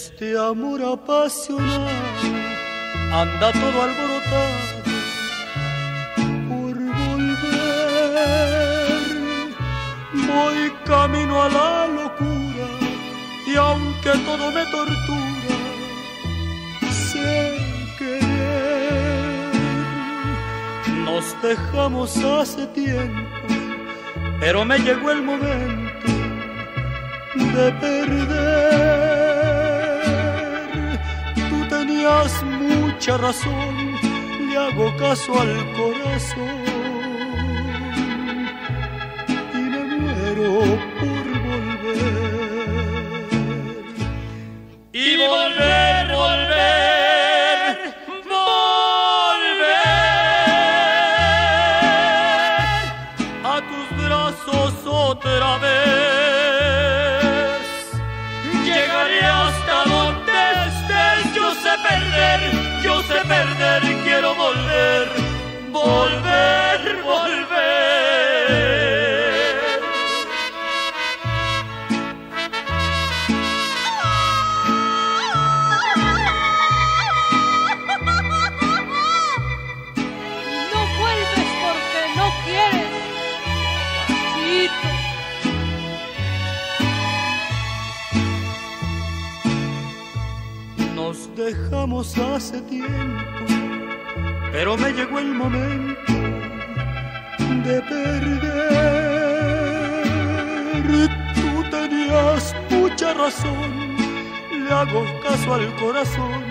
este amor apasionado anda todo alborotado por volver. Voy camino a la locura y aunque todo me tortura, sé querer. Nos dejamos hace tiempo, pero me llegó el momento de perder. Tú tenías mucha razón, le hago caso al corazón y me muero por volver. Y volver, volver, volver a tus brazos otra vez. Llegaré hasta donde estés, yo sé perder, quiero volver, volver, volver. No vuelves porque no quieres, Juancito. Nos dejamos hace tiempo, pero me llegó el momento de perder. Tú tenías mucha razón, le hago caso al corazón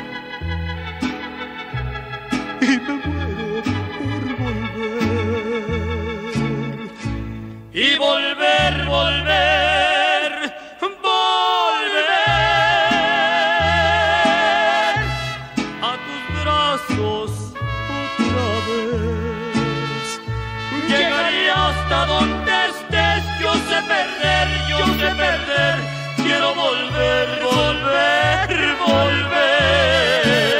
y me muero por volver. Y volver, volver, volver a tus brazos otra vez. Llegaré hasta donde estés, yo sé perder, quiero volver, volver, volver.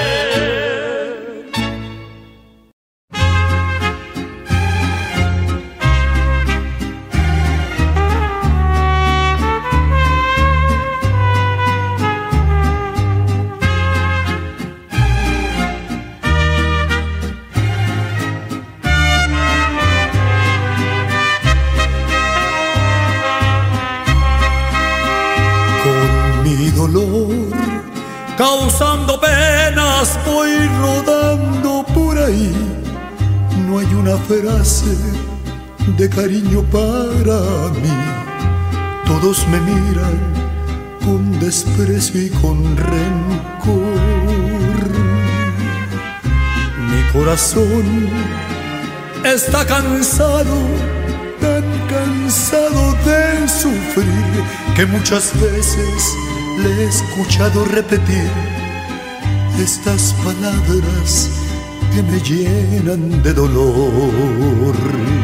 Dolor, causando penas, voy rodando por ahí. No hay una frase de cariño para mí. Todos me miran con desprecio y con rencor. Mi corazón está cansado, tan cansado de sufrir, que muchas veces le he escuchado repetir estas palabras que me llenan de dolor.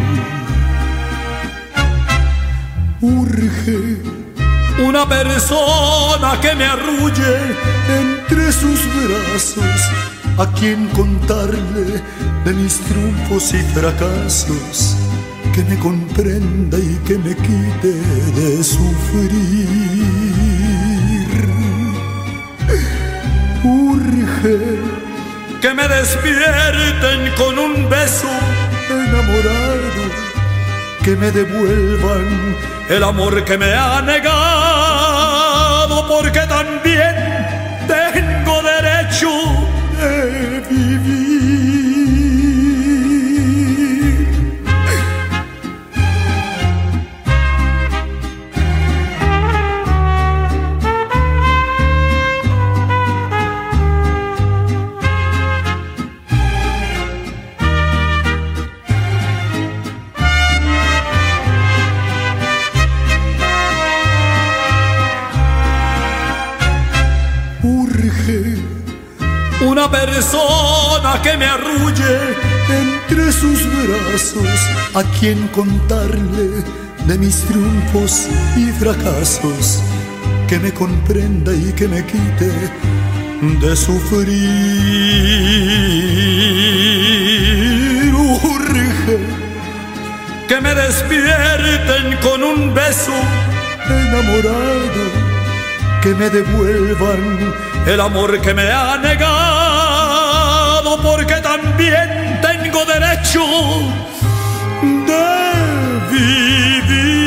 Urge una persona que me arrulle entre sus brazos, a quien contarle de mis triunfos y fracasos, que me comprenda y que me quite de sufrir. Urge que me despierten con un beso enamorado, que me devuelvan el amor que me ha negado, porque también tengo derecho de vivir. Una persona que me arrulle entre sus brazos, a quien contarle de mis triunfos y fracasos, que me comprenda y que me quite de sufrir. Urge que me despierten con un beso enamorado, que me devuelvan el amor que me ha negado, porque también tengo derecho de vivir.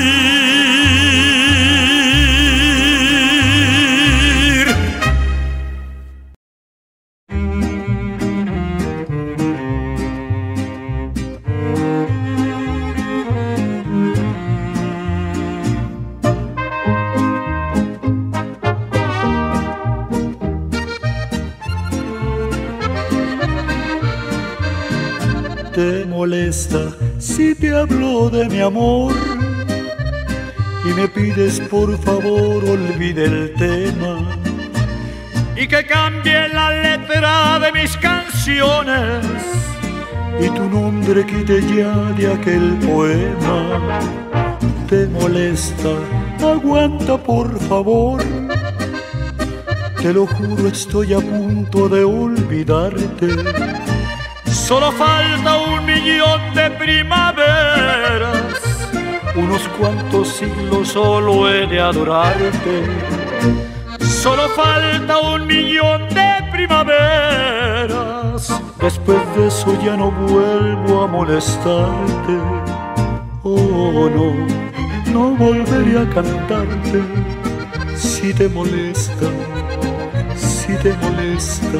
¿Te molesta si te hablo de mi amor y me pides por favor olvide el tema y que cambie la letra de mis canciones y tu nombre quite ya de aquel poema? ¿Te molesta? Aguanta por favor, te lo juro, estoy a punto de olvidarte. Solo falta 1.000.000 de primaveras, unos cuantos siglos solo he de adorarte. Solo falta 1.000.000 de primaveras, después de eso ya no vuelvo a molestarte. Oh no, no volveré a cantarte. Si te molesta, si te molesta.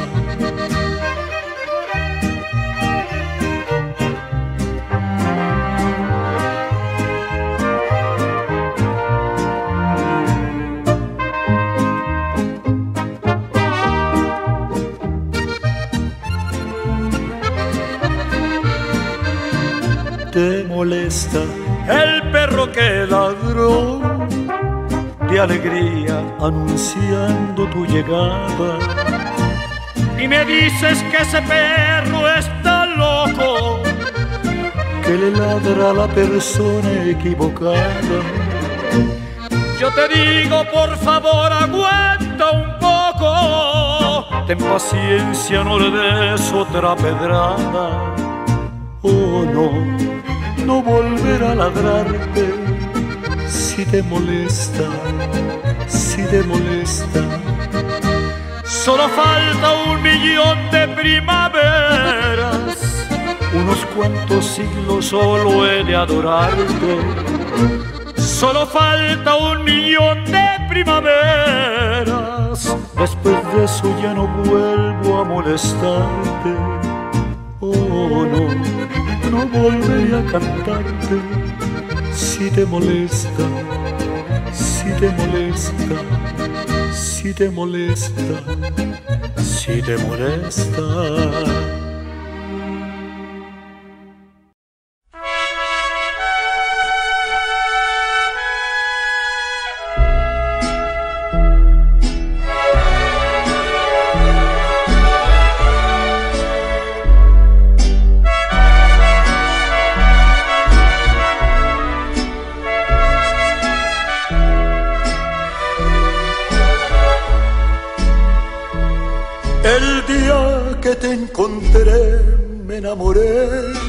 ¿Te molesta el perro que ladró de alegría anunciando tu llegada? Y me dices que ese perro está loco, que le ladra a la persona equivocada. Yo te digo, por favor, aguanta un poco, ten paciencia, no le des otra pedrada. Oh no, no volver a ladrarte. Si te molesta, si te molesta. Solo falta 1.000.000 de primaveras, unos cuantos siglos solo he de adorarte. Solo falta 1.000.000 de primaveras, después de eso ya no vuelvo a molestarte. Oh no, no volveré a cantarte. Si te molesta, si te molesta, si te molesta, si te molesta. El día que te encontré me enamoré.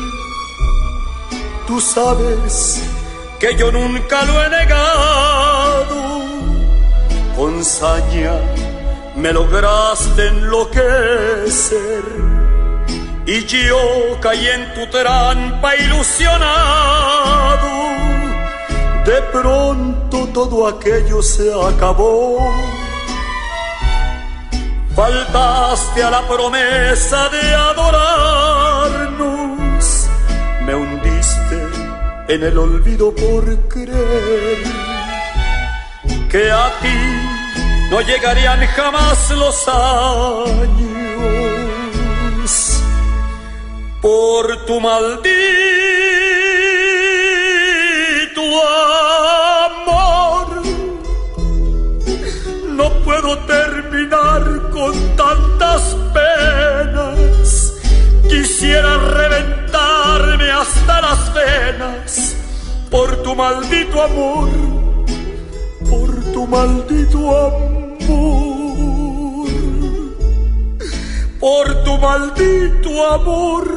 Tú sabes que yo nunca lo he negado. Con saña me lograste enloquecer y yo caí en tu trampa ilusionado. De pronto todo aquello se acabó. Faltaste a la promesa de adorarnos, me hundiste en el olvido por creer que a ti no llegarían jamás los años. Por tu maldito amor no puedo terminar con tantas penas. Quisiera reventarme hasta las venas por tu maldito amor, por tu maldito amor, por tu maldito amor.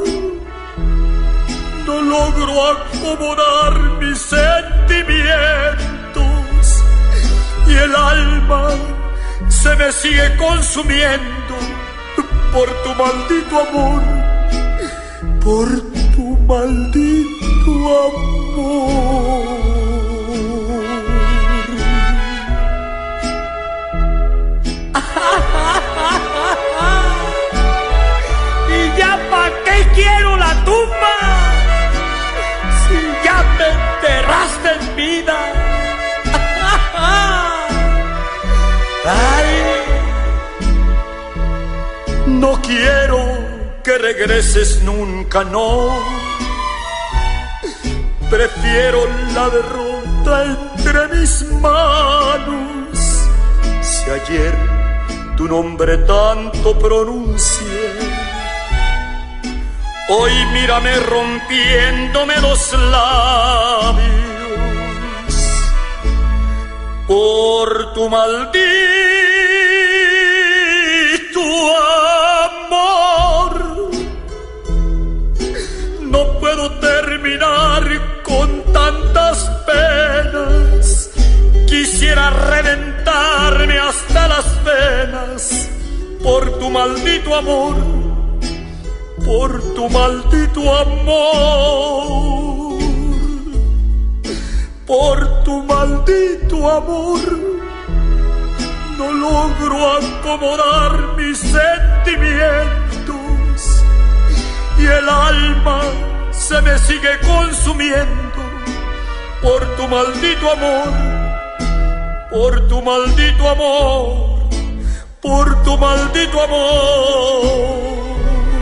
No logro acomodar mis sentimientos y el alma se me sigue consumiendo por tu maldito amor, por tu maldito amor. ¿Y ya pa' qué quiero la tumba? Si ya me enterraste en vida. Ay, no quiero que regreses nunca, no. Prefiero la derrota entre mis manos. Si ayer tu nombre tanto pronuncié, hoy mírame rompiéndome los labios por tu maldito amor. No puedo terminar con tantas penas. Quisiera reventarme hasta las venas por tu maldito amor, por tu maldito amor, por tu maldito amor. No logro acomodar mis sentimientos y el alma se me sigue consumiendo por tu maldito amor, por tu maldito amor, por tu maldito amor,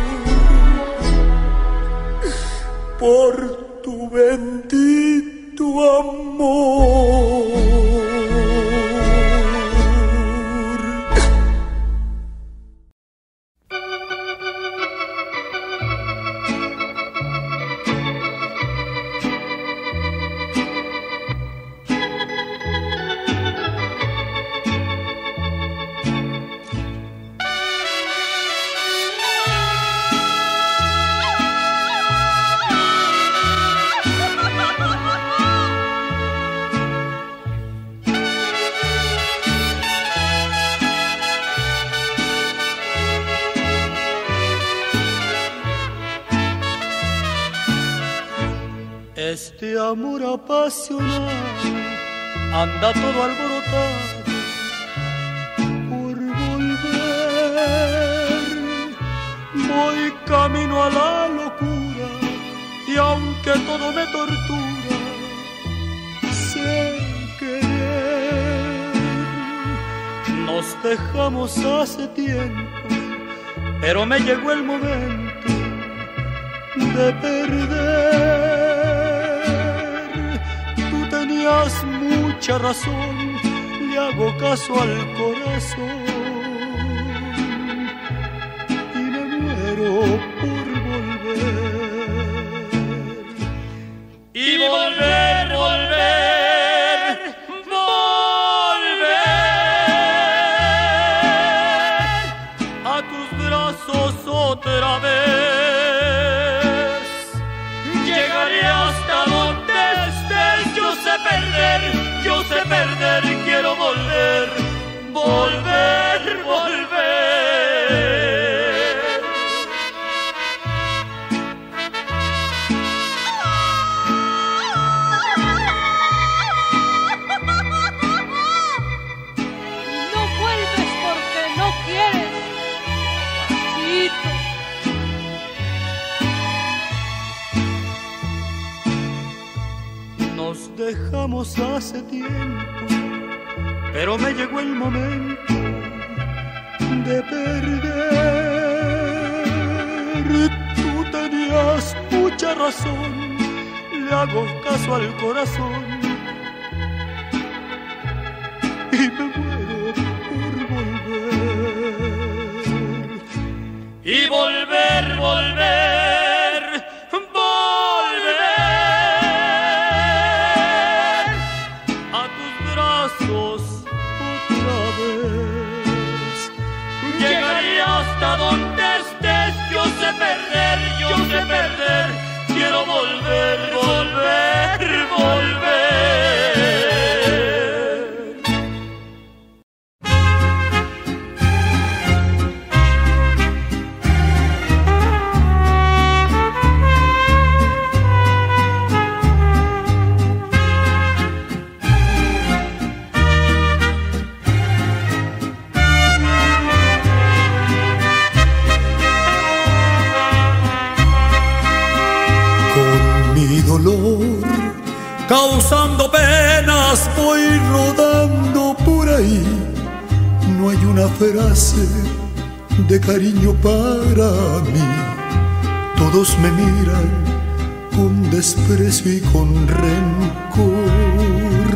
por tu bendito amor. Este amor apasionado anda todo alborotado por volver. Voy camino a la locura y aunque todo me tortura, sé querer. Nos dejamos hace tiempo, pero me llegó el momento de perder. Tenías mucha razón, le hago caso al corazón y me muero por volver. Y volver, volver, volver a tus brazos otra vez. Llegaré hasta donde estés, yo sé perder, quiero volver, volver, volver. No vuelves porque no quieres, Pasito. Nos dejamos hace tiempo, pero me llegó el momento de perder. Tú tenías mucha razón, le hago caso al corazón y me muero por volver. Y volver, volver, volver a tus brazos otra vez. Llegaré hasta donde estés, yo sé perder, quiero volver, volver, volver. causando penas voy rodando por ahí. No hay una frase de cariño para mí. Todos me miran con desprecio y con rencor.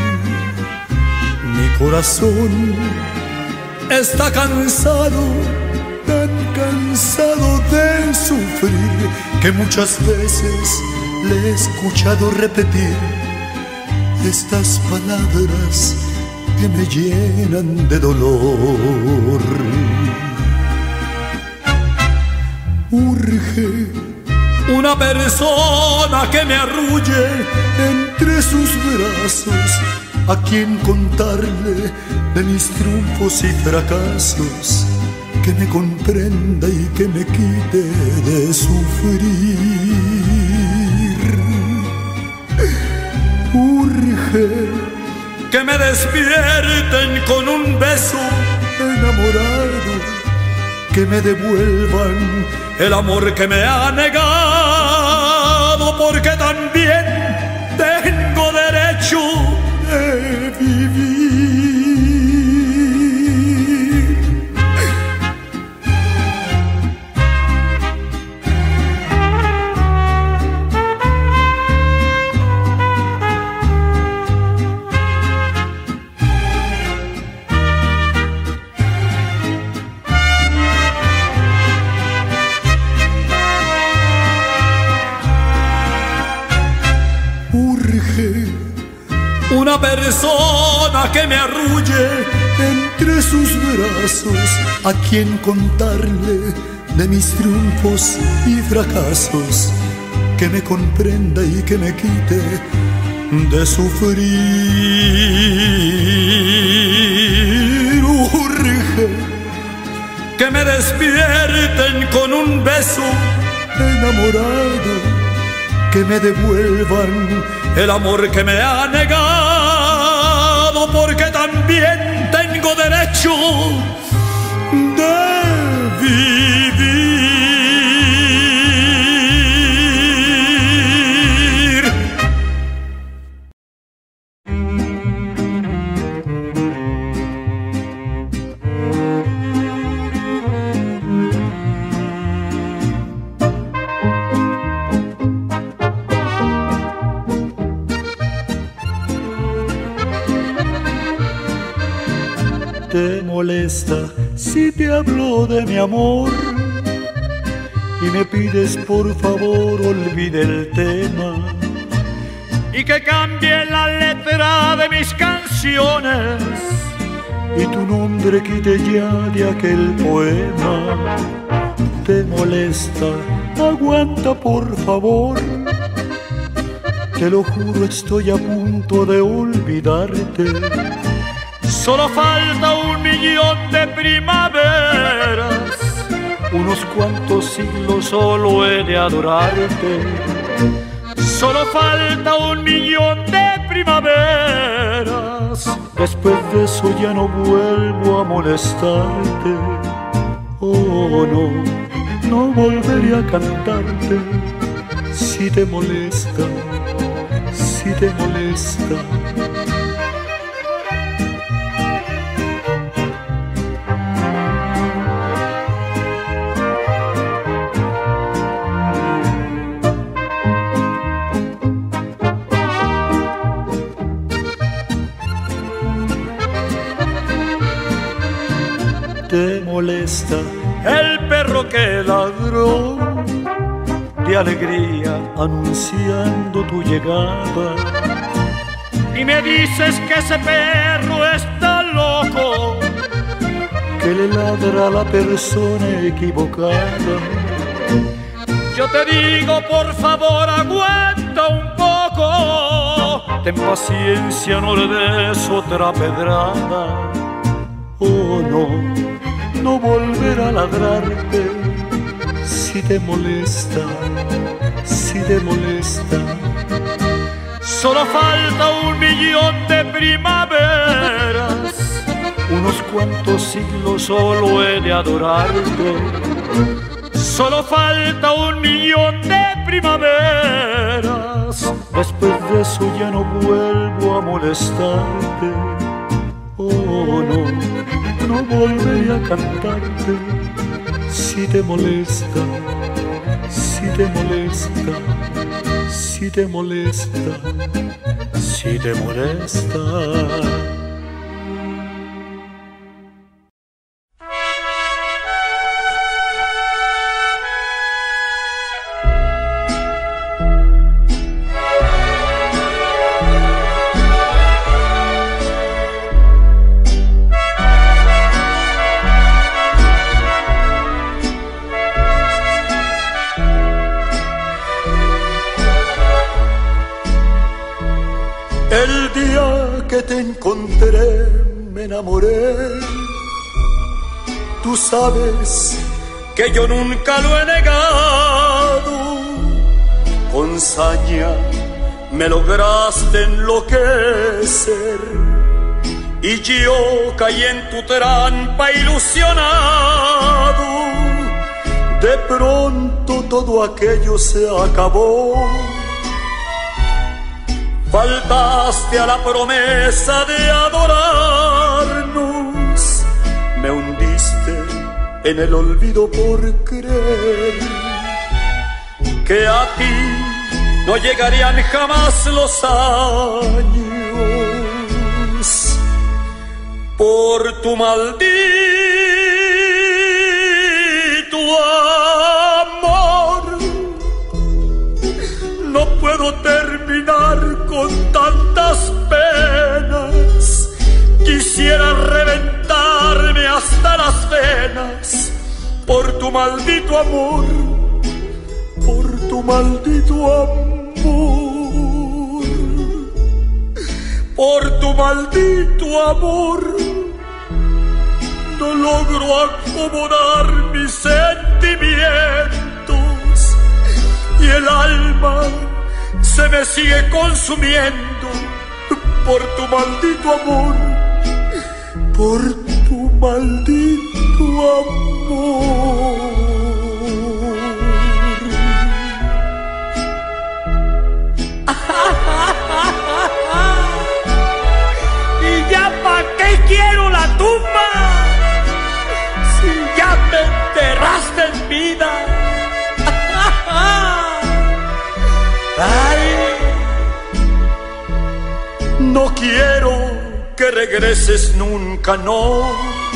Mi corazón está cansado, tan cansado de sufrir, que muchas veces le he escuchado repetir estas palabras que me llenan de dolor. Urge una persona que me arrulle entre sus brazos, a quien contarle de mis triunfos y fracasos, que me comprenda y que me quite de sufrir. Urge que me despierten con un beso enamorado, que me devuelvan el amor que me ha negado, porque también tengo derecho de vivir. Una persona que me arrulle entre sus brazos, a quien contarle de mis triunfos y fracasos, que me comprenda y que me quite de sufrir. Urge que me despierten con un beso enamorado, que me devuelvan el amor que me ha negado, porque también tengo derecho de vivir. ¿Te molesta si te hablo de mi amor y me pides por favor olvide el tema y que cambie la letra de mis canciones y tu nombre quite ya de aquel poema? ¿Te molesta? Aguanta por favor, te lo juro, estoy a punto de olvidarte. Solo falta 1.000.000 de primaveras, unos cuantos siglos solo he de adorarte. Solo falta 1.000.000 de primaveras, después de eso ya no vuelvo a molestarte. Oh no, no volveré a cantarte. Si te molesta, si te molesta. ¿Te molesta el perro que ladró de alegría anunciando tu llegada? Y me dices que ese perro está loco, que le ladra a la persona equivocada. Yo te digo, por favor, aguanta un poco, ten paciencia, no le des otra pedrada. Oh no, no volverá a ladrarte. Si te molesta, si te molesta. Solo falta 1.000.000 de primaveras, unos cuantos siglos solo he de adorarte. Solo falta 1.000.000 de primaveras, Después de eso ya no vuelvo a molestarte. Oh no, no volveré a cantarte. Si te molesta, si te molesta, si te molesta, si te molesta. El día que te encontré me enamoré. Tú sabes que yo nunca lo he negado. Con saña me lograste enloquecer y yo caí en tu trampa ilusionado. De pronto todo aquello se acabó. Faltaste a la promesa de adorarnos. Me hundiste en el olvido por creer que a ti no llegarían jamás los años. Por tu maldito amor no puedo terminar con tantas penas. Quisiera reventarme hasta las venas por tu maldito amor, por tu maldito amor, por tu maldito amor. No logro acomodar mis sentimientos y el alma se me sigue consumiendo por tu maldito amor, por tu maldito amor. ¿Y ya pa' qué quiero la tumba? Si ya me enterraste en vida. Ay. No quiero que regreses nunca, no.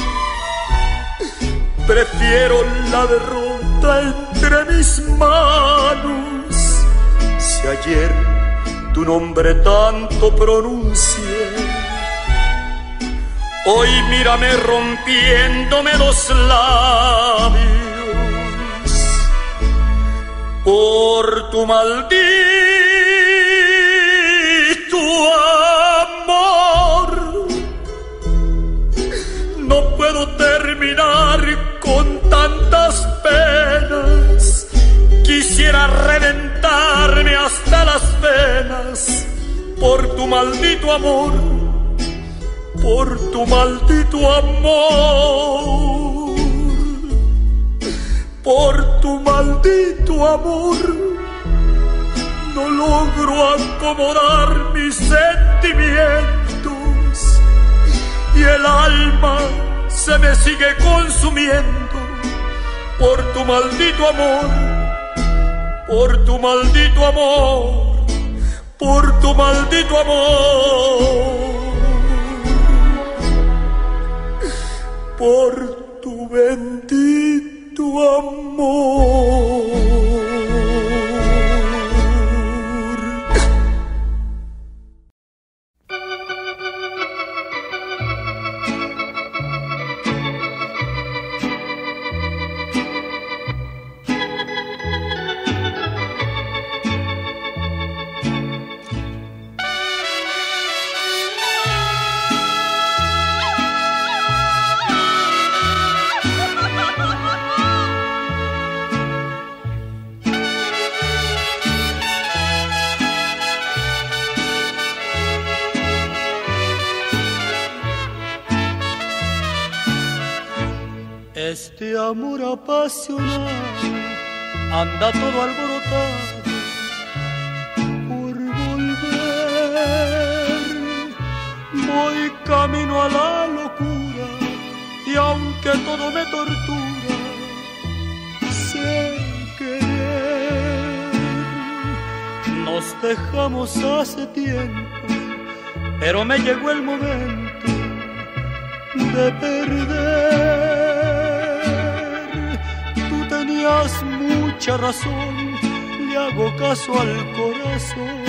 Prefiero la derrota entre mis manos. Si ayer tu nombre tanto pronuncié, hoy mírame rompiéndome los labios por tu maldito amor. No puedo terminar con tantas penas. Quisiera reventarme hasta las venas por tu maldito amor, por tu maldito amor, por tu maldito amor. No logro acomodar mis sentimientos y el alma se me sigue consumiendo por tu maldito amor, por tu maldito amor, por tu maldito amor, por tu bendito amor. Este amor apasionado anda todo alborotado por que todo me tortura, sé querer. Nos dejamos hace tiempo, pero me llegó el momento de perder. Tú tenías mucha razón, le hago caso al corazón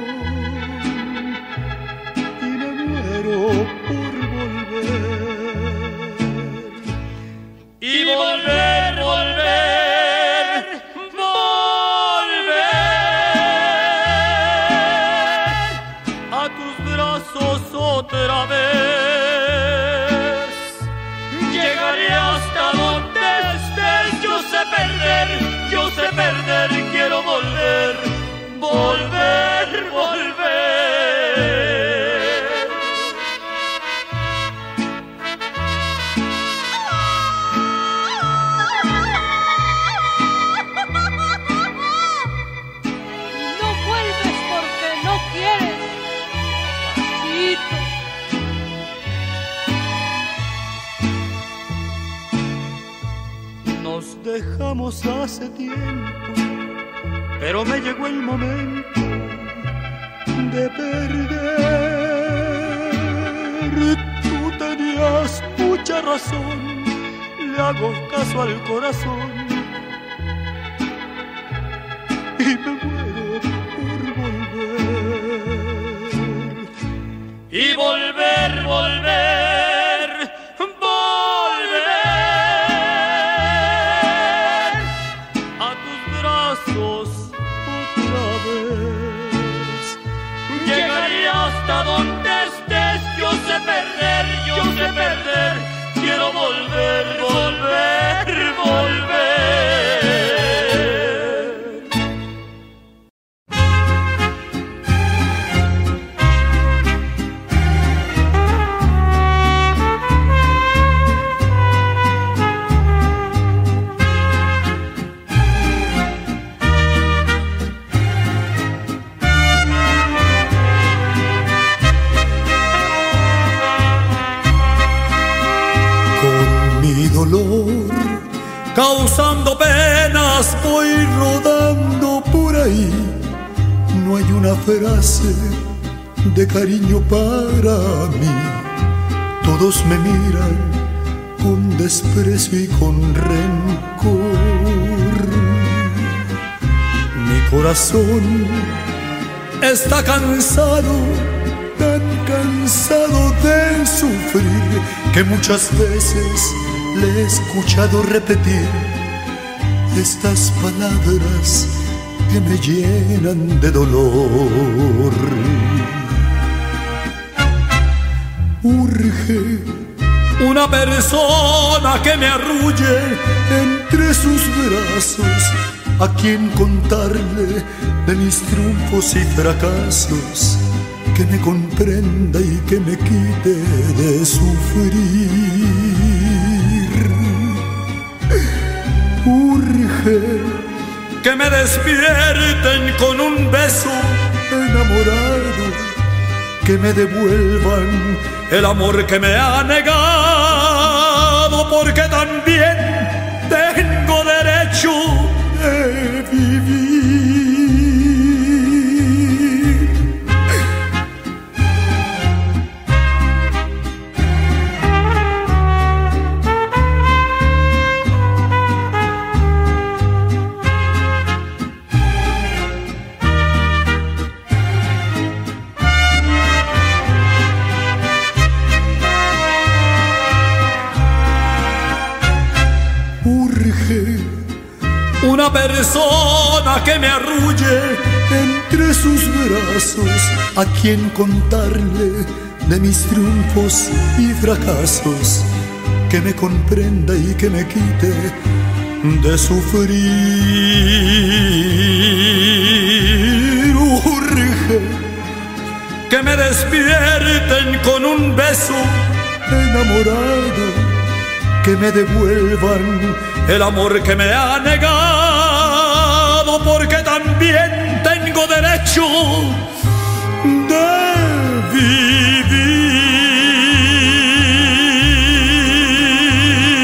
y me muero por volver. Y volver, volver, volver a tus brazos otra vez. Llegaré hasta donde estés, yo sé perder, quiero volver, volver, volver. No vuelves porque no quieres, Juancito. Nos dejamos hace tiempo, pero me llegó el momento de perder. Tú tenías mucha razón, le hago caso al corazón y me muero por volver. Y volver, volver, volver a tus brazos otra vez. Llegaré hasta donde estés, yo sé perder, quiero volver, volver, volver. Dolor, causando penas, voy rodando por ahí. No hay una frase de cariño para mí. Todos me miran con desprecio y con rencor. Mi corazón está cansado, tan cansado de sufrir, que muchas veces le he escuchado repetir estas palabras que me llenan de dolor. Urge una persona que me arrulle entre sus brazos, a quien contarle de mis triunfos y fracasos, que me comprenda y que me quite de sufrir. Urge que me despierten con un beso enamorado, que me devuelvan el amor que me ha negado, porque también tengo derecho de vivir. Una persona que me arrulle entre sus brazos, a quien contarle de mis triunfos y fracasos, que me comprenda y que me quite de sufrir. Urge que me despierten con un beso enamorado, que me devuelvan el amor que me ha negado, porque también tengo derecho de vivir.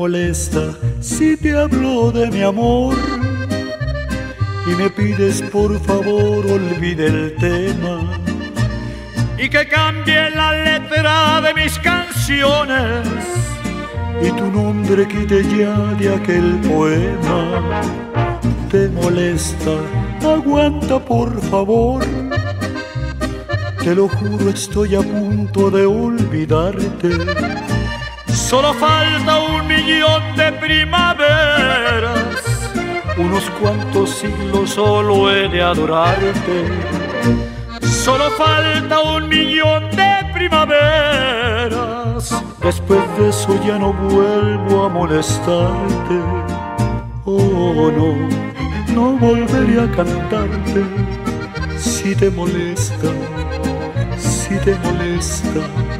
molesta si te hablo de mi amor y me pides por favor olvide el tema y que cambie la letra de mis canciones y tu nombre quite ya de aquel poema? ¿Te molesta? Aguanta por favor. Te lo juro, estoy a punto de olvidarte. Solo falta 1.000.000 de primaveras, unos cuantos siglos solo he de adorarte. Solo falta 1.000.000 de primaveras. Después de eso ya no vuelvo a molestarte. Oh no, no volveré a cantarte. Si te molesta, si te molesta.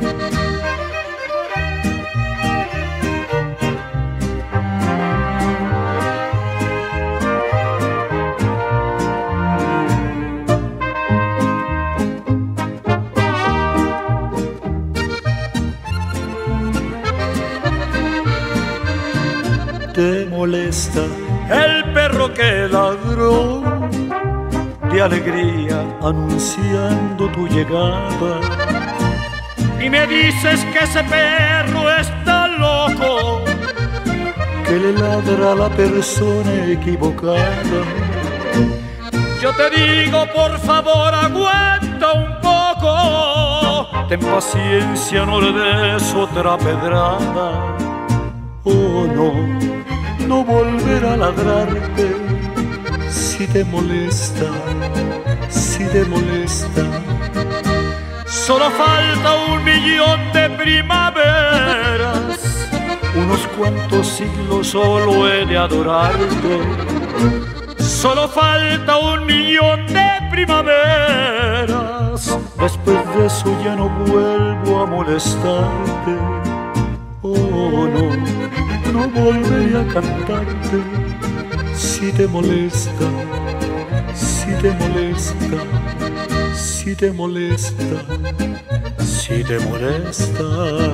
Te molesta el perro que ladró de alegría anunciando tu llegada y me dices que ese perro está loco, que le ladra a la persona equivocada. Yo te digo por favor aguanta un poco, ten paciencia, no le des otra pedrada. Oh no, no volver a ladrarte. Si te molesta, si te molesta. Solo falta 1.000.000 de primaveras, unos cuantos siglos solo he de adorarte. Solo falta 1.000.000 de primaveras. Después de eso ya no vuelvo a molestarte. Oh no, no volveré a cantarte. Si te molesta, si te molesta, si te molesta, si te molesta.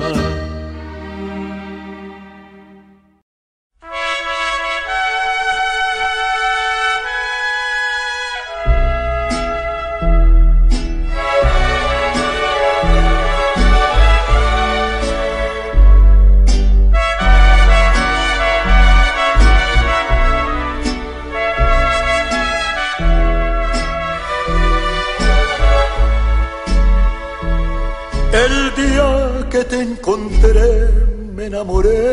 El día que te encontré me enamoré.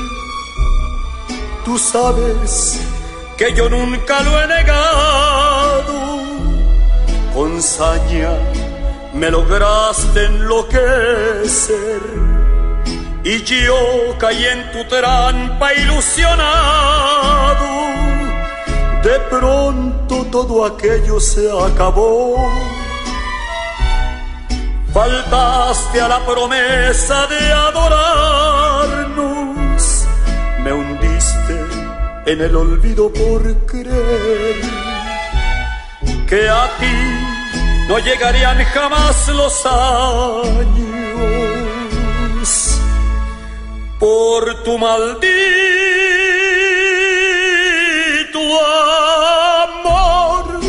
Tú sabes que yo nunca lo he negado. Con saña me lograste enloquecer y yo caí en tu trampa ilusionado. De pronto todo aquello se acabó. Faltaste a la promesa de adorarnos, me hundiste en el olvido por creer que a ti no llegarían jamás los años. Por tu maldito amor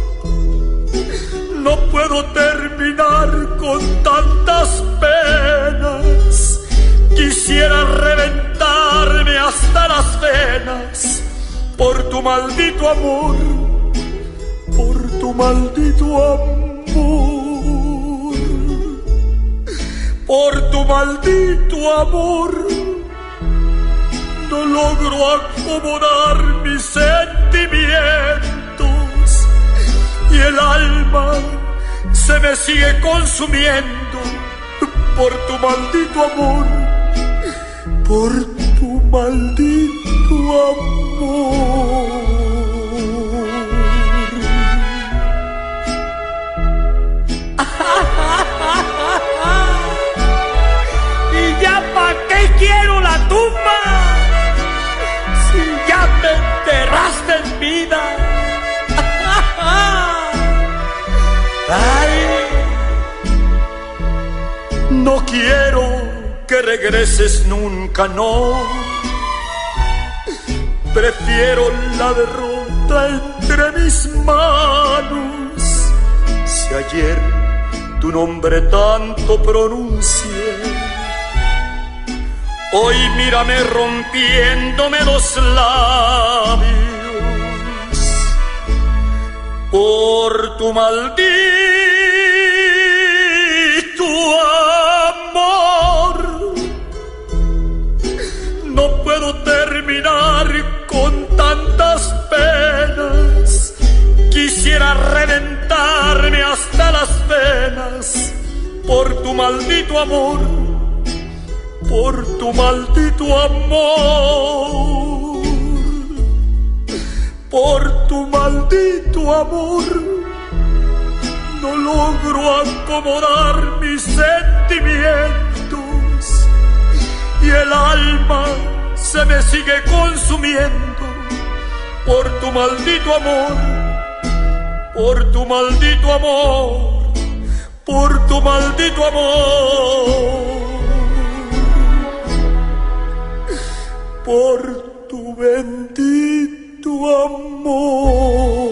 no puedo terminar con tantas penas. Quisiera reventarme hasta las venas por tu maldito amor, por tu maldito amor, por tu maldito amor. No logro acomodar mis sentimientos y el alma se me sigue consumiendo por tu maldito amor, por tu maldito amor. ¿Y ya pa' qué quiero la tumba? Si ya me enterraste en vida. Ay, no quiero que regreses nunca, no. prefiero la derrota entre mis manos. Si ayer tu nombre tanto pronuncié, hoy mírame rompiéndome los labios por tu maldito amor. No puedo terminar con tantas penas, quisiera reventarme hasta las venas por tu maldito amor, por tu maldito amor, por tu maldito amor. No logro acomodar mis sentimientos y el alma se me sigue consumiendo por tu maldito amor, por tu maldito amor, por tu maldito amor, por tu bendito amor.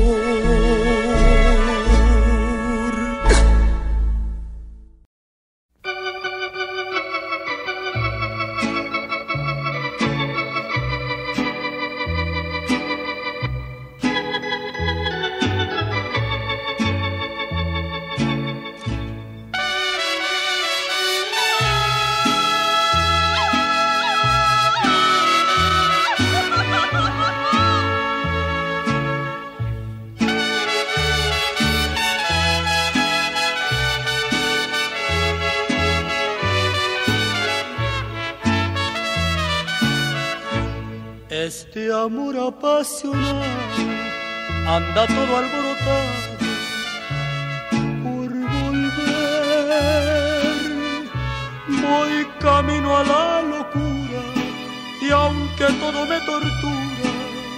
Este amor apasionado anda todo alborotado por volver. Voy camino a la locura y aunque todo me tortura,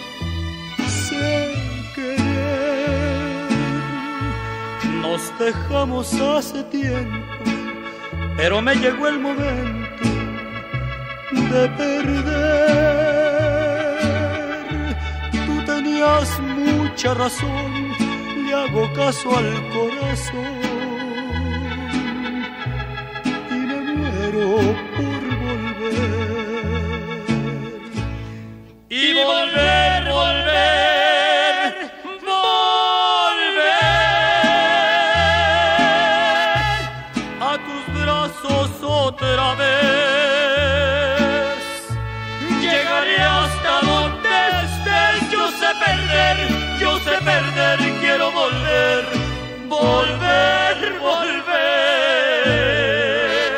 sé querer. Nos dejamos hace tiempo, pero me llegó el momento de perder. Tenías mucha razón, le hago caso al corazón y me muero por volver. Y volver, volver, volver a tus brazos otra vez. Llegaré hasta donde yo sé perder, quiero volver, volver, volver.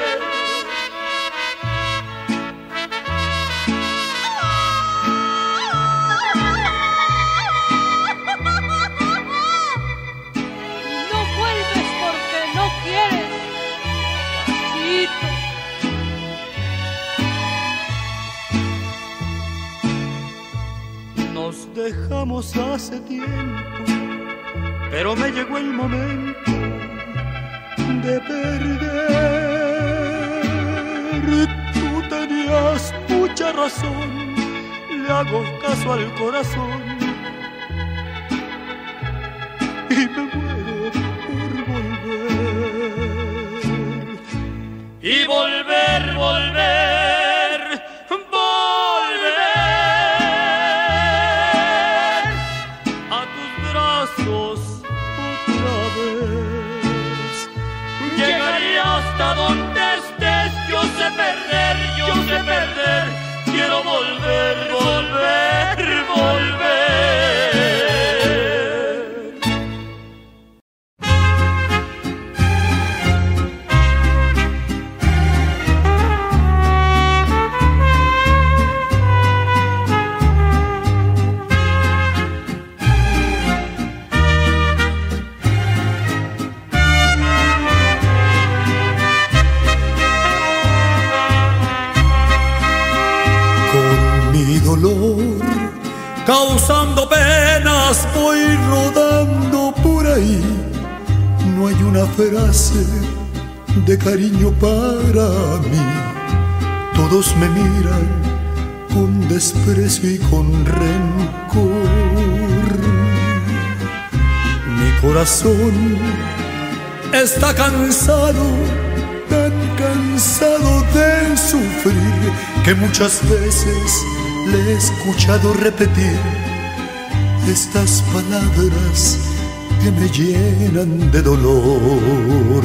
No vuelves porque no quieres, Pasito. Nos dejamos hace tiempo, pero me llegó el momento de perder. Tú tenías mucha razón, le hago caso al corazón y me muero por volver. Y volver, volver. Hasta donde estés, yo sé perder, quiero volver, volver, volver. Dolor, causando penas, voy rodando por ahí. No hay una frase de cariño para mí. Todos me miran con desprecio y con rencor. Mi corazón está cansado, tan cansado de sufrir, que muchas veces le he escuchado repetir estas palabras que me llenan de dolor.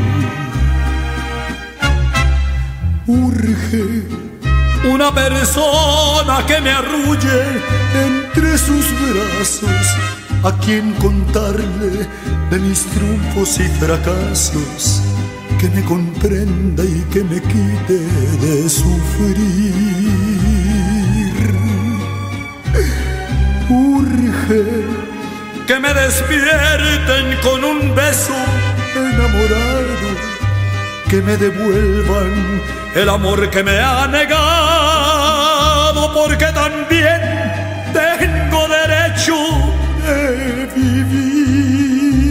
Urge una persona que me arrulle entre sus brazos, a quien contarle de mis triunfos y fracasos, que me comprenda y que me quite de sufrir. Urge que me despierten con un beso enamorado, que me devuelvan el amor que me ha negado, porque también tengo derecho de vivir.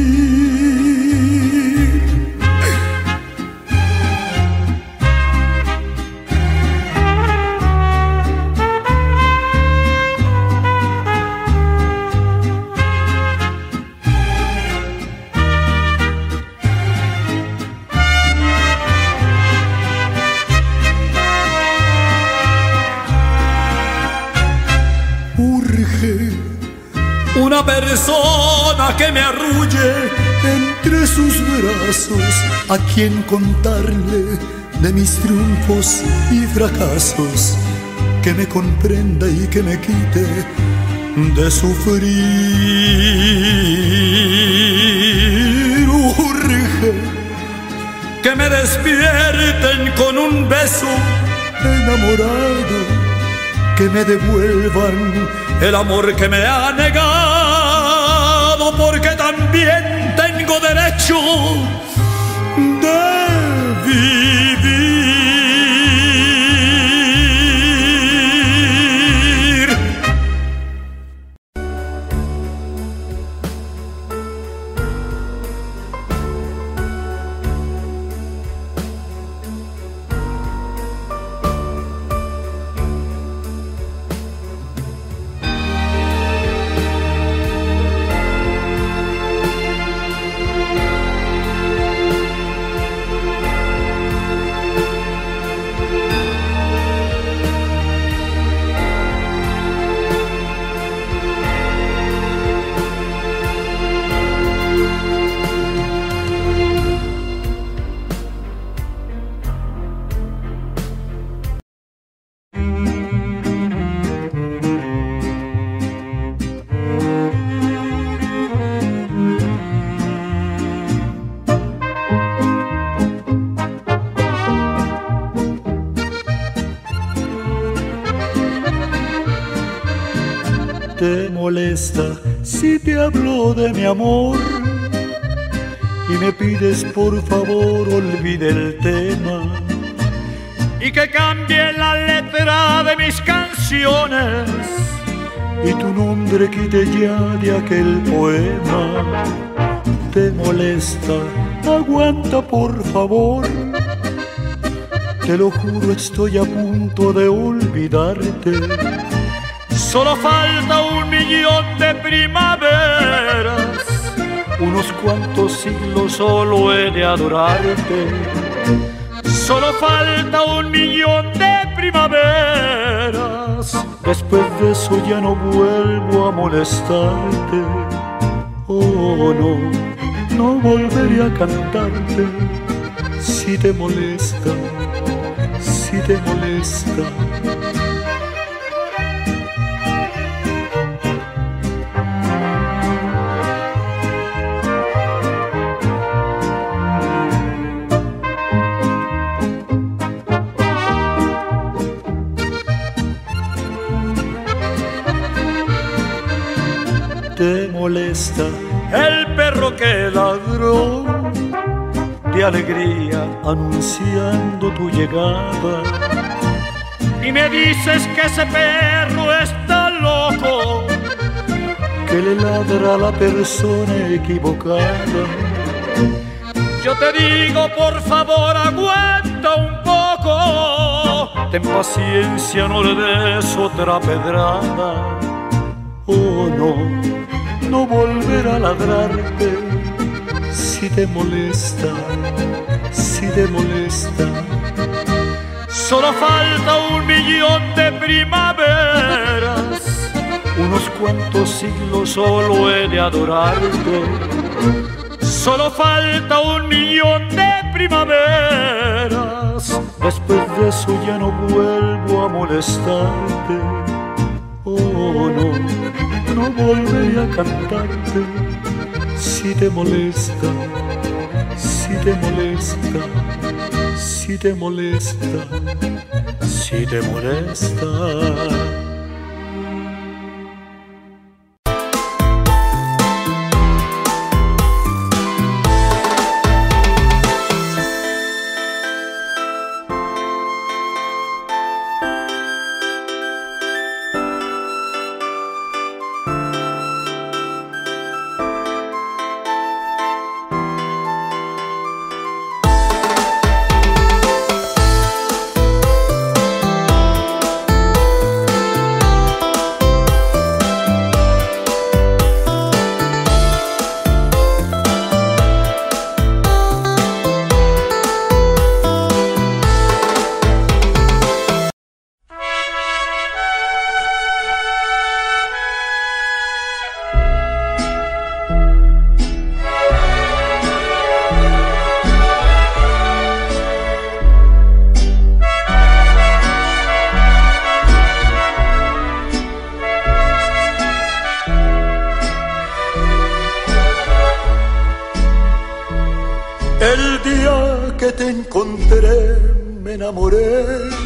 Una persona que me arrulle entre sus brazos, a quien contarle de mis triunfos y fracasos, que me comprenda y que me quite de sufrir. Urge que me despierten con un beso enamorado, que me devuelvan el amor que me ha negado, porque también tengo derecho de vivir. ¿Te molesta si te hablo de mi amor y me pides por favor olvide el tema y que cambie la letra de mis canciones y tu nombre quite ya de aquel poema? ¿Te molesta? Aguanta por favor, te lo juro, estoy a punto de olvidarte. Solo falta 1.000.000 de primaveras, unos cuantos siglos solo he de adorarte. Solo falta 1.000.000 de primaveras. Después de eso ya no vuelvo a molestarte. Oh no, no volveré a cantarte. Si te molesta, si te molesta. ¿Te molesta el perro que ladró de alegría anunciando tu llegada? Y me dices que ese perro está loco, que le ladra a la persona equivocada. Yo te digo por favor aguanta un poco, ten paciencia, no le des otra pedrada. Oh no, no volver a ladrarte si te molesta, si te molesta. Solo falta 1.000.000 de primaveras, unos cuantos siglos solo he de adorarte. Solo falta 1.000.000 de primaveras, después de eso ya no vuelvo a molestarte. Oh no, no volveré a cantarte si te molesta, si te molesta, si te molesta, si te molesta. El día que te encontré me enamoré.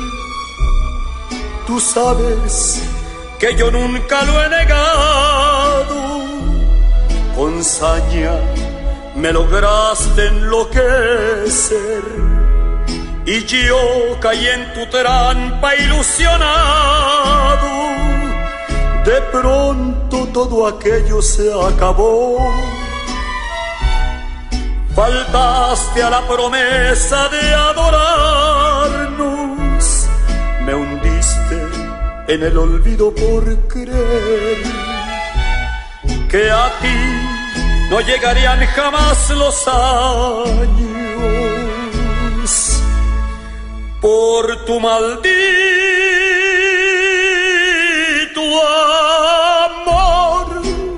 Tú sabes que yo nunca lo he negado. con saña me lograste enloquecer y yo caí en tu trampa ilusionado. De pronto todo aquello se acabó. Faltaste a la promesa de adorarnos. Me hundiste en el olvido por creer que a ti no llegarían jamás los años. Por tu maldito amor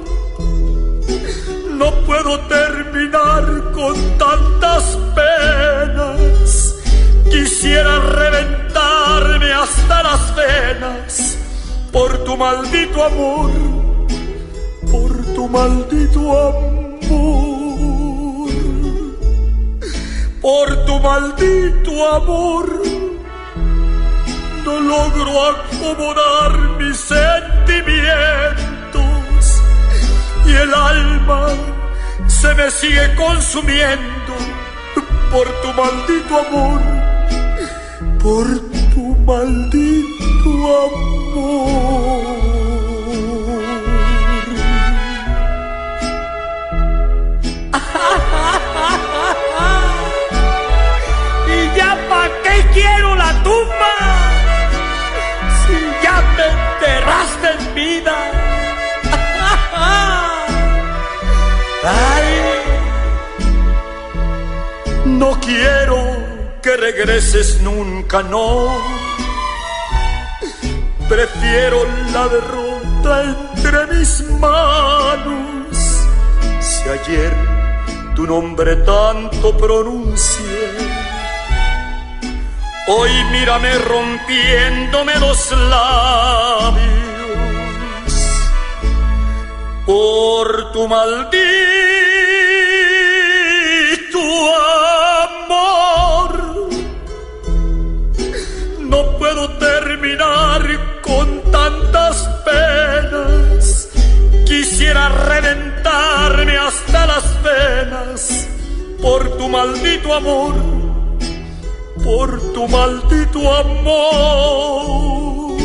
no puedo terminar con tantas penas. Quisiera reventarme hasta las venas por tu maldito amor, por tu maldito amor, por tu maldito amor. No logro acomodar mis sentimientos y el alma se me sigue consumiendo por tu maldito amor, por tu maldito amor. ¿Y ya pa' qué quiero la tumba? Si ya me enterraste en vida. Ay, no quiero que regreses nunca, no. Prefiero la derrota entre mis manos. Si ayer tu nombre tanto pronuncié, hoy mírame rompiéndome los labios por tu maldito amor. No puedo terminar con tantas penas. Quisiera reventarme hasta las venas por tu maldito amor, por tu maldito amor,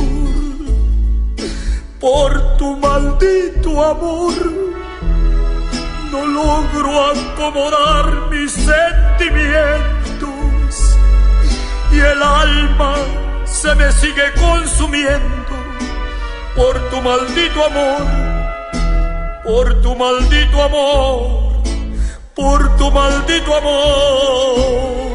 por tu maldito amor. No logro acomodar mis sentimientos y el alma sigue consumiendo por tu maldito amor, por tu maldito amor, por tu maldito amor.